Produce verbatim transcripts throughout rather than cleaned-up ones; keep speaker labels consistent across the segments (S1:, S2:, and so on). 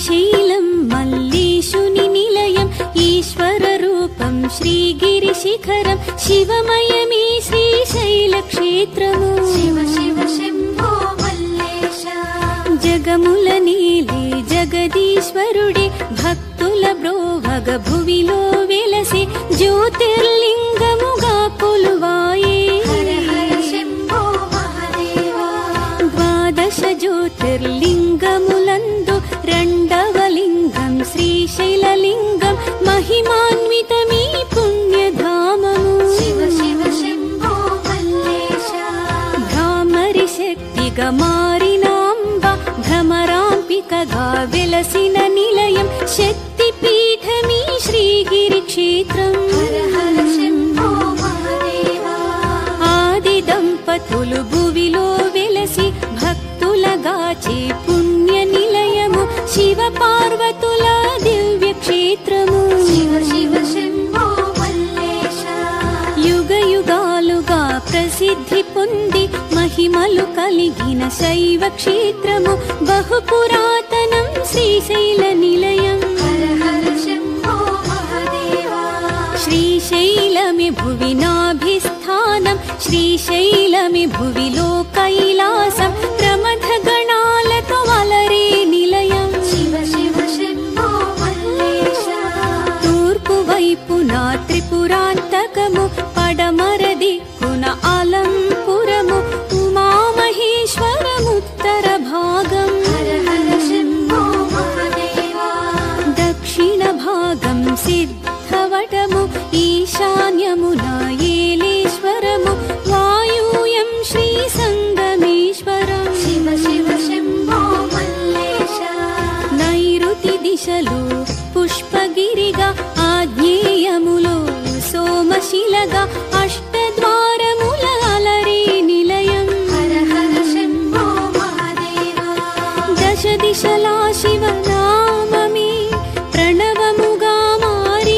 S1: శ్రీశైలం మల్లేశుని నిలయం ఈశ్వర రూపం శ్రీగిరిశిఖరం శివమయమే శ్రీశైల క్షేత్రము
S2: శివ శివ శంభో మల్లేశ
S1: జగముల నీలే జగదీశ్వరుడే భక్తుల బ్రోవగ భువిలో వెలసే జ్యోతిర్లింగముగా కొలువాయే
S2: హర హర శంభో మహాదేవా
S1: ద్వాదశ జ్యోతిర్లింగములందు రెండవ లింగం శ్రీశైలలింగం మహిమాన్వితమీ పుణ్యధామము
S2: శివ శివ శంభో మల్లేశ
S1: భ్రామరి శక్తిగా మారిన అంబ భ్రమరాంపికగా వెలసిన నిలయం శక్తిపీఠమీ శ్రీగిరి క్షేత్రం
S2: హర హర శంభో మహాదేవా
S1: ఆది దంపతులు భువిలో వెలసి భక్తులగాచే పుణ్య నిలయము శివ పార్వతుల దివ్య క్షేత్రము
S2: శివ శివ శంభో మల్లేశ
S1: యుగ యుగాలుగా ప్రసిద్ధి పొంది మహిమలు కలిగిన శైవ క్షేత్రము బహు పురాతనం శ్రీశైల నిలయం
S2: హర హర శంభో మహాదేవా
S1: శ్రీశైలమి భువినాభిస్థానం శ్రీశైలమి భువిలో కైలాసం ప్రమథ గణాలతో అలరే నిలయం
S2: శివ శివ శంభో మల్లేశ
S1: తూర్పు వైపున త్రిపురాంతకము పడమర దిక్కున అలంపురము ఉమామహేశ్వరముత్తర భాగం
S2: హర హర శంభో మహాదేవా
S1: దక్షిణ భాగం సిద్ధవటము ఈశాన్యమున ఏలేశ్వరము వాయూయం శ్రీ సంగమేశ్వరం
S2: శివ శివ శంభో మల్లేశ
S1: నైరుతి దిశలో పుష్పగిరిగా ఆగ్నేయములో సోమశిలగా అష్టద్వారముల అలరే నిలయం
S2: హర హర శంభో మహాదేవా
S1: దశ దిశలా శివనామమే ప్రణవముగా మారి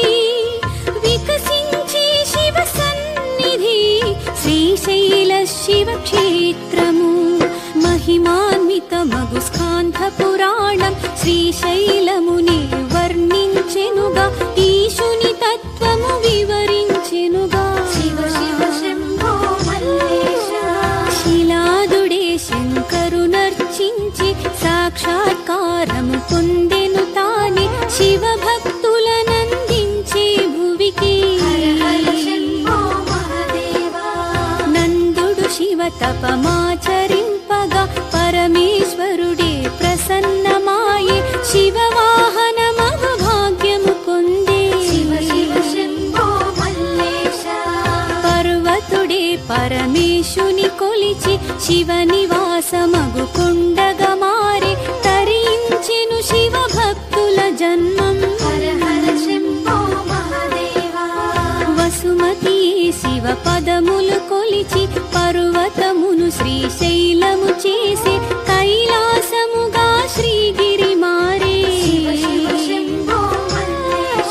S1: వికసించే శివ సన్నిధి శ్రీశైల శివ క్షేత్రము మహిమాన్విత మగు స్కాంధ పురాణం శ్రీశైలముని వర్ణించెనుగా ఈశుని తత్వము వివరించెనుగా
S2: శివ శివ శంభో మల్లేశ
S1: శిలాదుడే శంకరునర్చించి సాక్షాత్కారము పొందెను తానే శివ భక్తులనందించే భువికి
S2: హర హర శంభో మహాదేవా
S1: నందుడు శివ తపమాచరింపగా పరమేశ్వరుడే ప్రసన్నమాయే శివ వాహనమగు భాగ్యము పొందే
S2: శివ శివ శంభో మల్లేశ
S1: పర్వతుడే పరమేశుని కొలిచి శివ నివాసమగు కొండగా మారే తరించెను శివ భక్తుల జన్మం
S2: హర హర శంభో మహాదేవా
S1: వసుమతి శివ పదములు కొలిచి పర్వతమును శ్రీశైలము చేసే కైలాసముగా శ్రీగిరి మారే
S2: శివ శివ శంభో మల్లేశ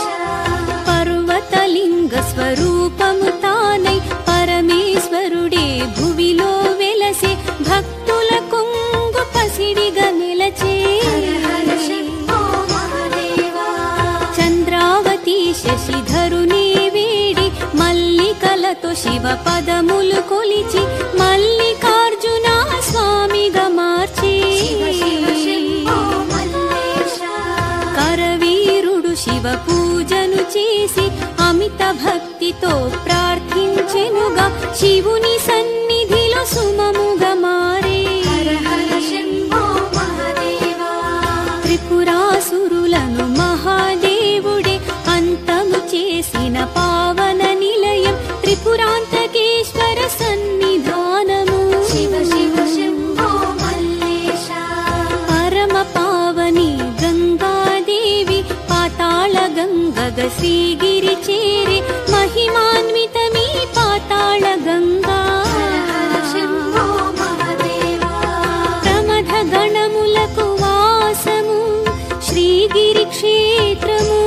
S1: పర్వతలింగ స్వరూపము తానై పరమేశ్వరుడే భువిలో వెలసే భక్తుల కొంగు పసిడిగా నిలచే
S2: హర హర శంభో మహాదేవా
S1: చంద్రావతి శశిధరుని వేడి మల్లికలతో శివ పదములు కొలిచి మల్లికార్జున స్వామిగా మార్చే
S2: శివ శివ శంభో మల్లేశ
S1: కరవీరుడు శివ పూజను చేసి అమిత భక్తితో ప్రార్థించెనుగా శివుని సన్నిధిలో సుమముగా మారే
S2: హర హర శంభో మహాదేవా
S1: త్రిపురాసురులను మహాదేవుడే అంతము చేసిన పావన నిలయం త్రిపురాంతకేశ్వర సన్నిధానము
S2: శివ శివ శంభో మల్లేశ
S1: పరమ పావని గంగాదేవి పాతాళ గంగగ శ్రీగిరి చేరే మహిమాన్వితమీ పాతాళ గంగా
S2: హర హర శంభో మహాదేవా
S1: ప్రమథ గణములకు వాసము శ్రీగిరి క్షేత్రము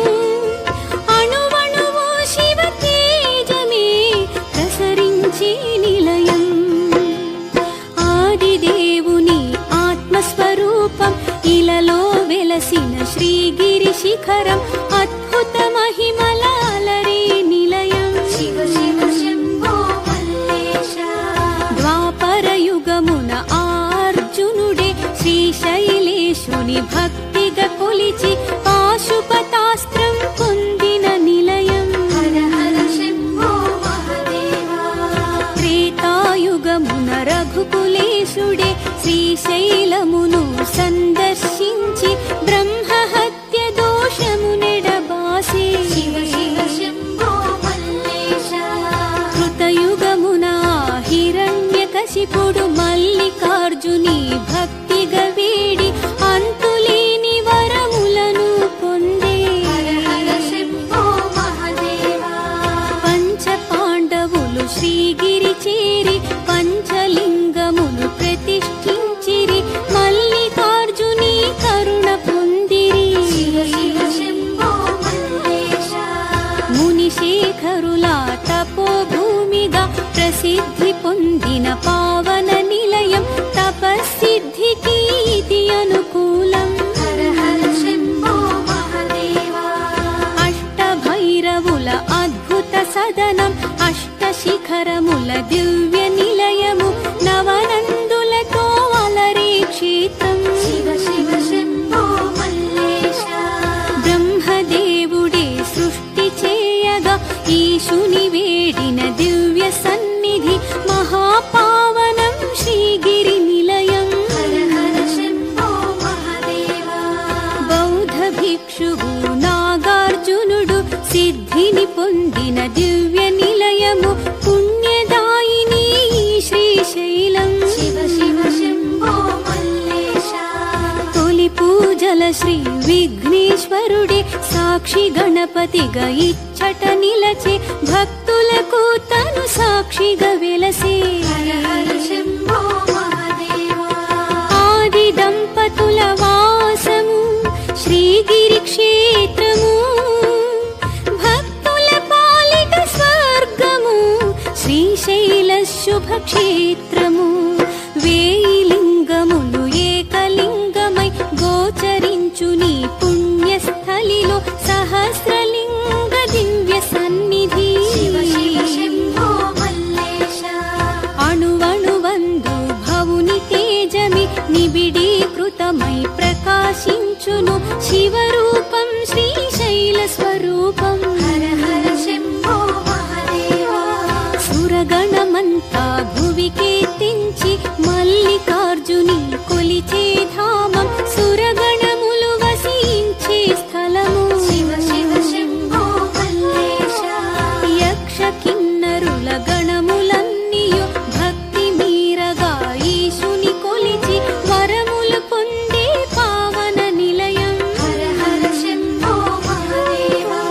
S1: అణువణువు శివ తేజమే ప్రసరించే నిలయం ఆదిదేవుని ఆత్మస్వరూపం ఇలలో శిఖరం అద్భుత మహిమల అలరే నిలయం
S2: శివ శివ శంభో మల్లేశ
S1: ద్వాపర యుగమున అర్జునుడే శ్రీశైలేశుని భక్తిగా కొలిచి పాశుపతాస్త్రం పొందిన నిలయం
S2: హర హర శంభో మహాదేవా
S1: త్రేతాయుగమున రఘుకులేశుడే శ్రీశైలమును సందర్శించి బ్రహ్మహత్య దోషమునెడబాసే
S2: శివ శివ శంభో మల్లేశ
S1: కృతయుగమున హిరణ్యకశిపుడు మల్లికార్జుని భక్తిగా వేడి అంతులేని వరములను పొందే
S2: హర హర శంభో మహాదేవా
S1: పంచ పాండవులు శ్రీగిరి చేరి పంచలింగమును ప్రతిష్ఠించిరి మల్లికార్జుని కరుణ పొందిరి
S2: శివ శివ శంభో మల్లేశ
S1: మునిశేఖరుల తపోభూమిగా ప్రసిద్ధి పొందిన పావన నిలయం తపస్సిద్ధికి ఇది అనుకూలం
S2: హర హర శంభో మహాదేవా
S1: అష్టభైరవుల అద్భుత సదనం అష్టశిఖరముల దివ్య నిలయము నవనందులతో అలరే క్షేత్రం
S2: శివ శివ శంభో మల్లేశ
S1: బ్రహ్మదేవుడే సృష్టి చేయగా ఈశుని వేడిన దివ్య సన్నిధి మహాపావనం శ్రీగిరి నిలయం
S2: హర హర శంభో మహాదేవా
S1: బౌద్ధ భిక్షువు నాగార్జునుడు సిద్ధిని పొందిన దివ్య నిలయము పుణ్యదాయిని శ్రీశైలం
S2: శివ శివ శంభో మల్లేశ
S1: తొలి పూజల శ్రీ విఘ్నేశ్వరుడే సాక్షి గణపతిగా ఇచ్చట నిలచే భక్తులకు తను సాక్షిగా వెలసే
S2: హర హర శంభో మహాదేవా
S1: ఆది దంపతుల వాసము శ్రీగిరి క్షేత్రము భక్తుల పాలిట స్వర్గము శ్రీశైల శుభ క్షేత్రము వేయి లింగములు ఏకలింగమై గోచరించుని పుణ్యస్థలిలో సహస్రలింగ దివ్య సన్నిధి
S2: శివ శివ శంభో మల్లేశ
S1: అణువణువందు భవుని తేజమి నిబిడీకృతమై ప్రకాశించును శివరూపం శ్రీశైల స్వరూపం
S2: హర హర శంభో మహాదేవా
S1: సురగణమంతా భువికేతించి మల్లికార్జుని కొలిచే ధామం సురగణములు వసించే స్థలము
S2: శివ శివ శంభో మల్లేశ
S1: యక్ష కిన్నరుల గణములన్నీయు భక్తి మీరగా ఈశుని కొలిచి వరములు పొందే పావన నిలయం
S2: హర హర శంభో మహాదేవా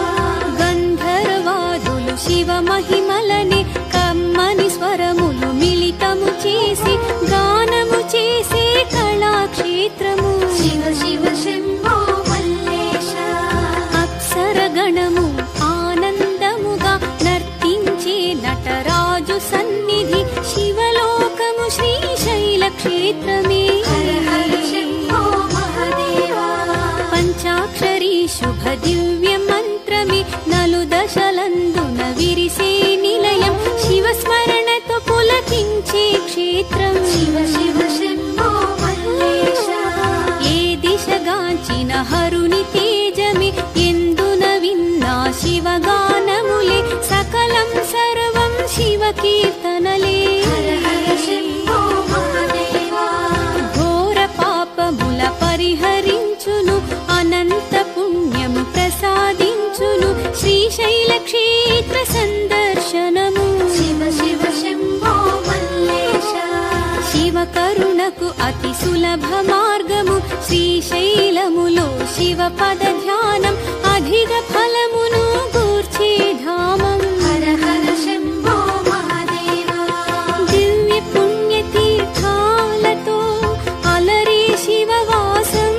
S1: గంధర్వాదులు శివ మహిమలని కమ్మని స్వరములు మిళితము చేసి గానము చేసే కళాక్షేత్రము
S2: శివ శివ శంభో మల్లేశ
S1: అప్సర గణము ఆనందముగా నర్తించే నటరాజు సన్నిధి శివలోకము శ్రీశైల క్షేత్రమే
S2: హర హర శంభో మహాదేవా
S1: పంచాక్షరీ శుభ దివ్య మంత్రమే నలు దశలందున విరిసే నిలయం శివ స్మరణతో పులకించే క్షేత్రం
S2: శివ శివ శంభో మల్లేశ
S1: ఏ దిశగాంచిన హరుని తేజమి ఎందున విన్నా శివగానములే సకలం సర్వం శివ కీర్తనలే
S2: హర హర శంభో మహాదేవా
S1: ఘోర పాపముల పరిహరించును అనంత పుణ్యము ప్రసాదించును శ్రీశైల క్షేత్ర సందర్శనము
S2: శివ శివ శంభో మల్లేశ
S1: శివ కరుణకు అతి సులభ మార్గము శ్రీశైలములో శివ పద ధ్యానం అధిక ఫలమును గూర్చే ధామం
S2: హర హర శంభో మహాదేవా
S1: దివ్య పుణ్య తీర్థాలతో అలరే శివవాసం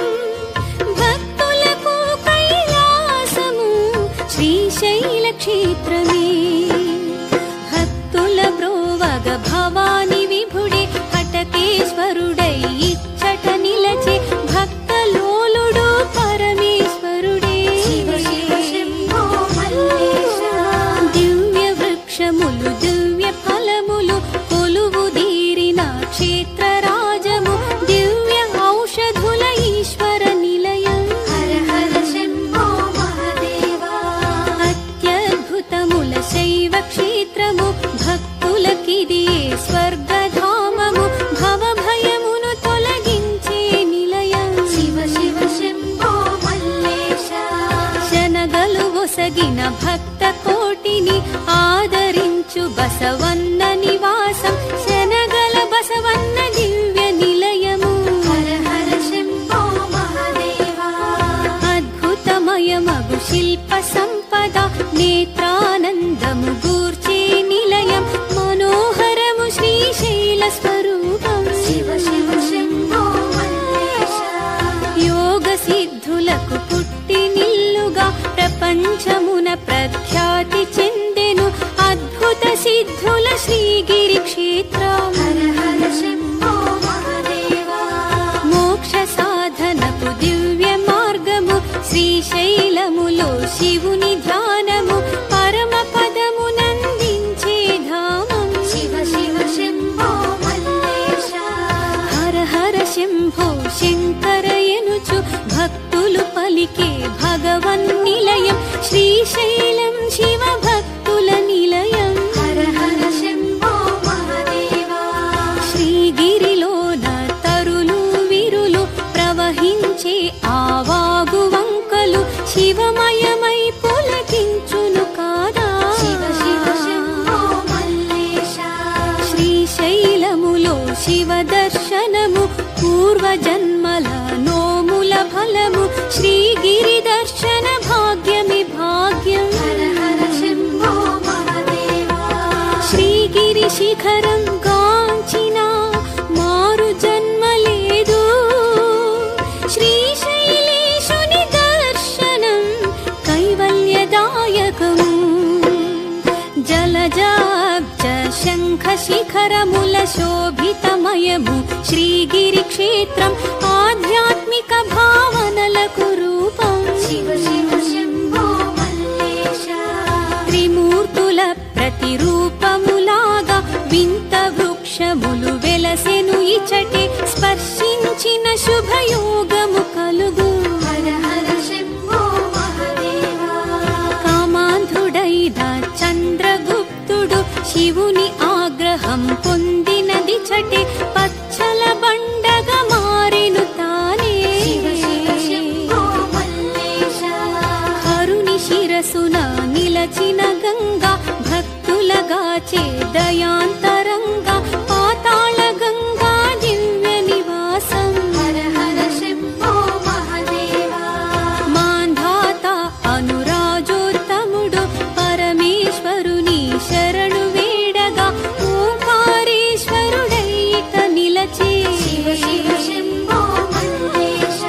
S1: భక్తులకు కైలాసము శ్రీశైల క్షేత్రమే భక్తుల బ్రోవగ భవాని విభుడే హటకేశ్వరుడై ఇచ్చట నిలచే భక్తలోలుడు పరమేశ్వరుడు కొసగిన భక్త కోటిని ఆదరించు బసవన్న నివాసం శనగల బసవన్న దివ్య నిలయము.
S2: హర హర శంభో మహాదేవా.
S1: అద్భుతమయమగు శిల్ప సంపద నేత్రానందము గూర్చే నిలయం మనోహరము శ్రీశైల స్వరూపం.
S2: శివ శివ శంభో మల్లేశ.
S1: యోగ సిద్ధులకు పుట్టి నిల్లుగా ప్రపంచమున ప్రఖ్యాతి చెందెను అద్భుత సిద్ధుల శ్రీగిరి క్షేత్రం.
S2: హర హర శంభో మహాదేవా.
S1: మోక్ష సాధనకు దివ్య మార్గము శ్రీశైలములో శివుని ధ్యానము పరమ పదమునందించే ధామం.
S2: శివ శివ శంభో మల్లేశ.
S1: హర హర శంభో శంకరయనుచు భక్తులు పలికే భగవన్ నిలయం శ్రీశైలం శివ భక్తుల నిలయం.
S2: హర హర శంభో మహాదేవా.
S1: శ్రీగిరిలోన తరులు విరులు ప్రవహించే ఆవాగు వంకలు శివమయమై పులకించును కాదా.
S2: శివ శివ శంభో మల్లేశ.
S1: శ్రీశైలములో శివ దర్శనము పూర్వజన్మల నోముల ఫలము శ్రీగిరి దర్శన భాగ్యమి భాగ్యం.
S2: హర హర శంభో మహాదేవా.
S1: శ్రీగిరి శిఖరం గాంచిన మారు జన్మ లేదు శ్రీశైలేశుని దర్శనం కైవల్యదాయకము. జలజాబ్జ శంఖ శిఖరముల శోభితమయము శ్రీగిరి క్షేత్రం ఆధ్యాత్మిక భావనలకు రూపం.
S2: శివ శివ శంభో మల్లేశ.
S1: త్రిమూర్తుల ప్రతిరూపములాగా వింత వృక్షములు వెలసెను ఇచటే స్పర్శించిన శుభయోగము కలుగు.
S2: హర హర శంభో మహాదేవా.
S1: కామాంధుడైన చంద్రగుప్తుడు శివుని ఆగ్రహం పొందినది చటే పచ్చల బండగా మారెను తానే.
S2: శివ శివ శంభో మల్లేశ.
S1: కరుని శిరసున నిలచిన గంగా భక్తులగాచే దయాంతరంగా పాతాళ గంగా దివ్య నివాసం.
S2: హర హర శంభో మహాదేవా.
S1: మాంధాత అనురాజోత్తముడు పరమేశ్వరుని శరణు వేడగా ఓంకారేశ్వరుడైత నిలచే.
S2: శివ శివ శంభో మల్లేశ.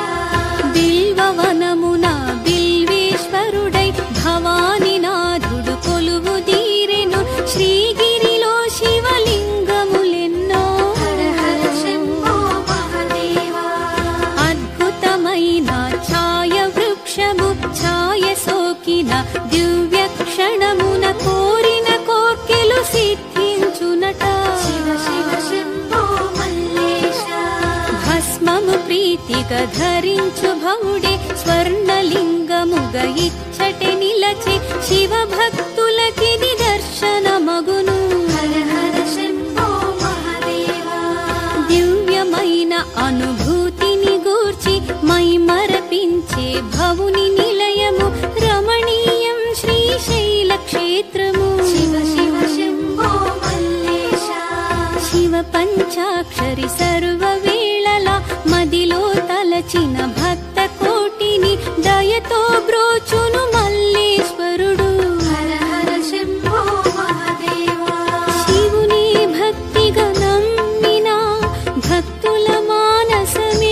S1: బిల్వవనమున బిల్వేశ్వరుడై భవానినాథుడు కొలువు దీరెను శ్రీగిరిలో శివలింగములెన్నో.
S2: హర హర శంభో మహాదేవా.
S1: అద్భుతమైన ఛాయ వృక్షము ఛాయ సోకిన దివ్య క్షణమున కోరిన కోర్కెలు సిద్ధించునట.
S2: శివ శివ శంభో మల్లేశ.
S1: భస్మము ప్రీతిగా ధరించు భవుడే స్వర్ణలింగముగ ఇచ్చటి నిలచి శివ భక్తులకిది దర్శనమగును.
S2: హర హర శంభో మహాదేవా.
S1: దివ్యమైన అనుభూతిని గూర్చి మై మరపించే భవుని నిలయము రమణీయం శ్రీశైల క్షేత్రము.
S2: శివ శివ శంభో మల్లేశ.
S1: శివ పంచాక్షరి సర్వ వేళలా మదిలో తలచిన భక్త కోటిని దయతో బ్రోచును మల్లేశ్వరుడు.
S2: హర హర శంభో మహాదేవా.
S1: శివుని భక్తిగా నమ్మిన భక్తుల మానసమే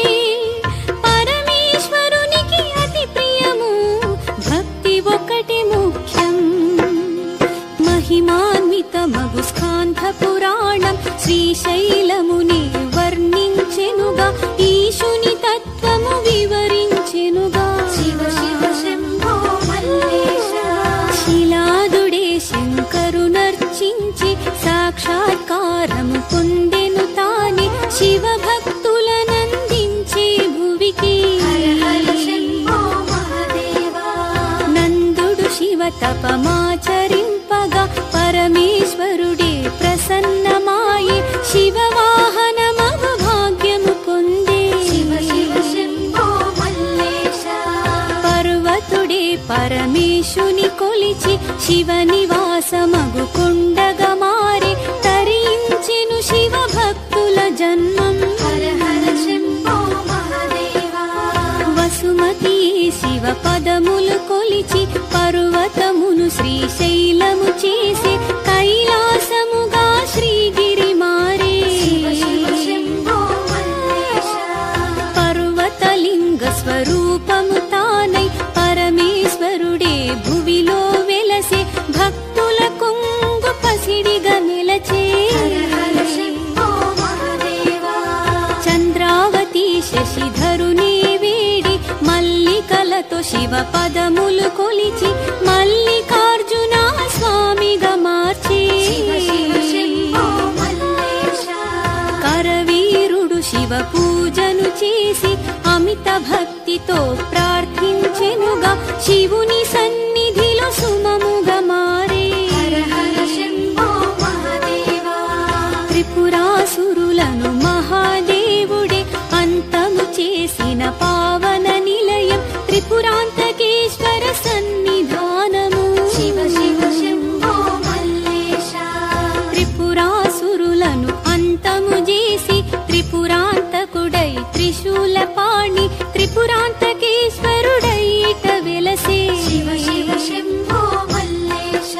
S1: పరమేశ్వరునికి అతి ప్రియము. భక్తి ఒకటి ముఖ్యం. మహిమాన్విత మగు స్కాంధ పురాణం శ్రీశైలముని వర్ణించెనుగా ఈశుని తత్వము వివరించెనుగా.
S2: శివ శివ శంభో మల్లేశ.
S1: శిలాదుడే శంకరునర్చించి సాక్షాత్కారము పొందెను తానే శివ భక్తులనందించే భువికి.
S2: హర హర శంభో మహాదేవా.
S1: నందుడు శివ తపమాచరింపగా పరమేశ్వరుడే ప్రసన్నమాయి శివ వాహనమగు భాగ్యము పొందే.
S2: శివ శివ శంభో మల్లేశ.
S1: పర్వతుడే పరమేశ్వరుడే కొలిచి శివ నివాసమగు కొండగా మారి తరించెను శివ భక్తుల జన్మం.
S2: హర హర శంభో మహాదేవా.
S1: వసుమతి శివ పదములు కొలిచి పర్వతమును శ్రీశైలము చేసి కైలాసముగా శ్రీగిరి మారే.
S2: శివ శివ శంభో మల్లేశ.
S1: పర్వతలింగ స్వరూపము తానై పరమేశ్వరుడే భువిలో వెలసే భక్తుల కొంగు పసిడిగా నిలచే.
S2: హర హర శంభో మహాదేవా.
S1: చంద్రావతి శశిధరుని వేడి మల్లికలతో శివ పదములు కొలిచి మల్లికార్జున స్వామిగా మార్చే.
S2: శివ శివ శంభో మల్లేశ.
S1: కరవీరుడు శివ పూజను చేసి అమిత భక్తితో ప్రార్థించెనుగా శివుని సన్నిధిలో సుమముగా మారే.
S2: హర హర శంభో మహాదేవా.
S1: త్రిపురాసురులను మహాదేవుడే అంతము చేసిన పావన నిలయం త్రిపురాంతకేశ్వర సన్నిధానము.
S2: శివ శివ శంభో మల్లేశ.
S1: త్రిపురాసురులను అంతము చేసి త్రిపురాంతకుడై త్రిశూలపాణి త్రిపురాంతకేశ్వరుడై ఇట వెలసే.
S2: శివ శివ శంభో మల్లేశ.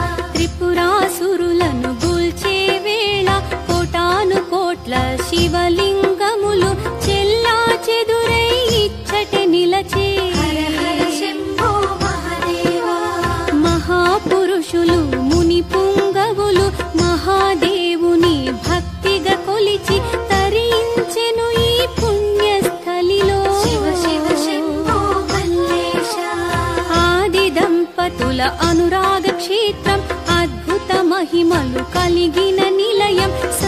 S1: త్రిపురాసురులను గూల్చే వేళ కోటాను కోట్ల శివలింగములు చెల్లా చెదురై ఇచ్చట నిలచే.
S2: హర హర శంభో మహాదేవా.
S1: మహాపురుషులు ముని పుంగవులు మహాదేవుని భక్తిగా కొలిచి తరించెను ఈ పుణ్యస్థలిలో.
S2: శివ శివ శంభో మల్లేశ.
S1: ఆది దంపతుల అనురాగ క్షేత్రం అద్భుత మహిమలు కలిగిన నిలయం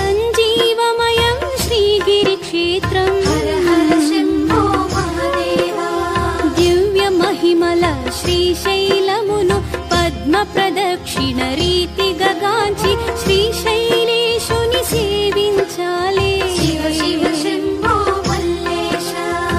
S1: సంజీవమయం శ్రీగిరి క్షేత్రం.
S2: హర హర శంభో మహాదేవా.
S1: దివ్య మహిమల శ్రీశైలమును పద్మ ప్రదక్షిణ రీతిగా గాంచి శ్రీశైలేశుని సేవించాలే.
S2: శివ శివ శంభో మల్లేశ.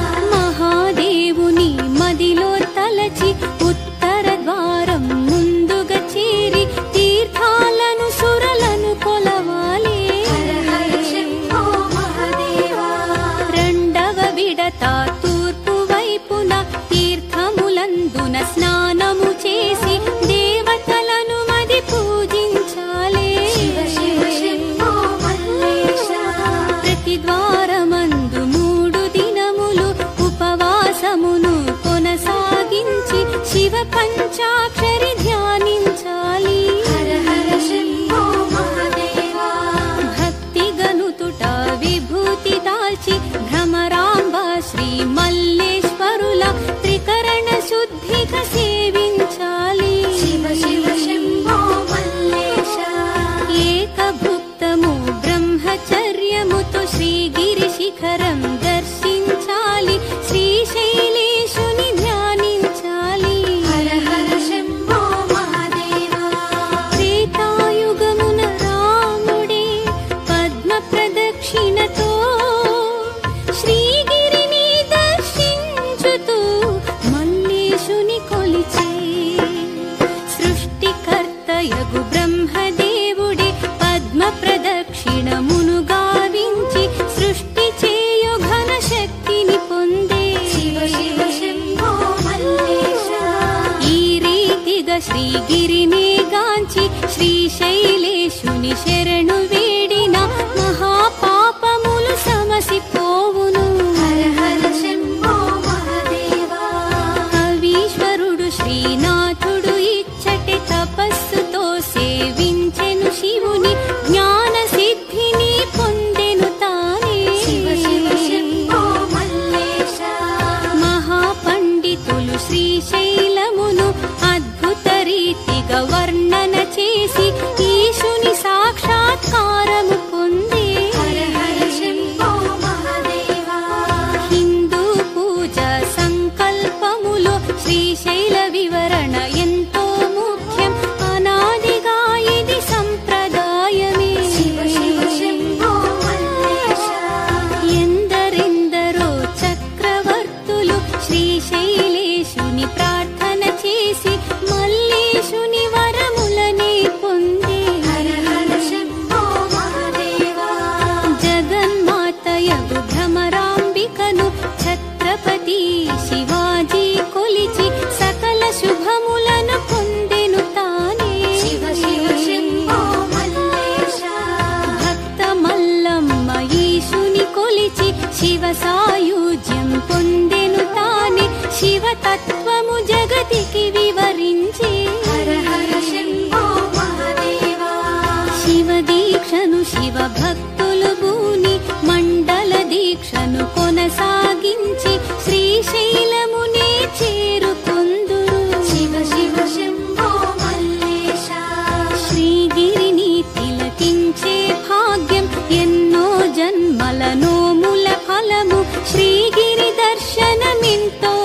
S1: మహాదేవుని మదిలో తలచి ఉత్తర ద్వారం ముందుగా చేరి తీర్థాలను సురలను కొలవాలే.
S2: హర హర శంభో మహాదేవా.
S1: రెండవ విడత తూర్పు వైపున తీర్థములందున స్నానము చేసి దేవతలను మది పూజించాలే.
S2: శివ శివ శంభో మల్లేశ.
S1: ప్రతి ద్వారమందు మూడు దినములు ఉపవాసమును కొనసాగించి శివ పంచాక్షరి ధ్యానించాలి.
S2: హర హర శంభో మహాదేవా.
S1: భక్తి గనుతుట విభూతి దాల్చి భ్రమరాంబ శ్రీ మల్లేశ్వరుల త్రికరణ శుద్ధిగా సేవించాలి.
S2: శివ శివ శంభో మల్లేశ.
S1: ఏకభుక్తము బ్రహ్మచర్యముతో శ్రీగిరి శిఖరం దర్శించాలి. శ్రీశైలేశుని ధ్యానించాలి.
S2: హర హర శంభో మహాదేవా.
S1: త్రేతాయుగమున రాముడే పద్మ ప్రదక్షిణతో శ్రీగిరిని దర్శించుతూ మల్లేశుని కొలిచే. సృష్టికర్తయగు బ్రహ్మదేవుడే పద్మ ప్రదక్షిణమును గావించి సృష్టి చేయు ఘన శక్తిని పొందే.
S2: శివ శివ శంభో మల్లేశ.
S1: ఈ రీతిగా శ్రీగిరిని గాంచి శ్రీశైలేశుని శరణు వేడిన మహాపాపములు సమసిపోవును. శివ సాయుజ్యం పొందెను తానే శివతత్వము జగతికి వివరించి
S2: హర హర శంభో మహాదేవా
S1: శివ దీక్షను శివ భక్తులు బూని మండల దీక్షను కొనసాగించి శ్రీశైలమునే చేరుకొందురు
S2: శివ శివ శంభో మల్లేశ
S1: శ్రీగిరిని తిలకించే భాగ్యం ఎన్నో జన్మల నోముల ఫలము శ్రీగిరి దర్శనమింతో